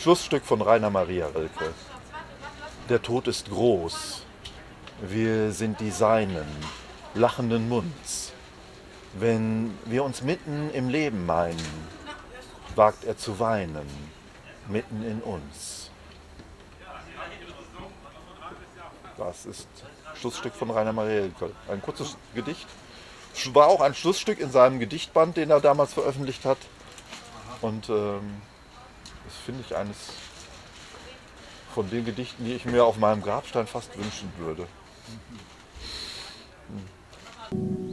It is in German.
Schlussstück von Rainer Maria Rilke. Der Tod ist groß, wir sind die Seinen, lachenden Munds. Wenn wir uns mitten im Leben meinen, wagt er zu weinen, mitten in uns. Das ist Schlussstück von Rainer Maria Rilke. Ein kurzes Gedicht. War auch ein Schlussstück in seinem Gedichtband, den er damals veröffentlicht hat. Und das finde ich eines von den Gedichten, die ich mir auf meinem Grabstein fast wünschen würde.